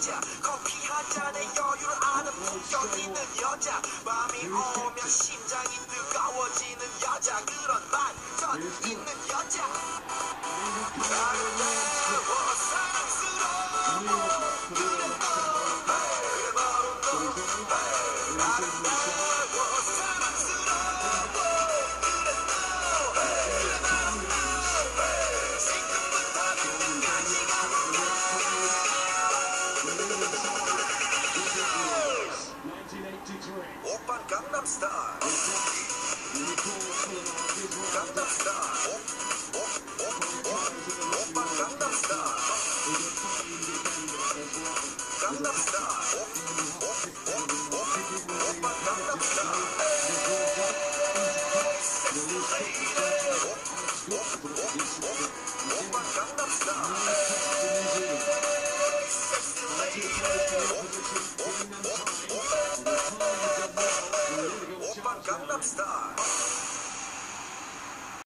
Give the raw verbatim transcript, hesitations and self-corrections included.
여자 커피 한 잔에 여유를 아는 품격 있는 여자 밤이 오면 심장이 뜨거워지는 여자 그런 반전 있는 여자 아름다워 사랑스러워 그래 너 그래 바로 너 아름다워 사랑스러워 그래 너 그래 바로 너 지금부터 끝까지 가볼까 오빤 강남스타일 강남스타일 오빤 강남스타일 강남스타일 오빤 강남스타일 오빤 강남스타일 오빤 강남스타일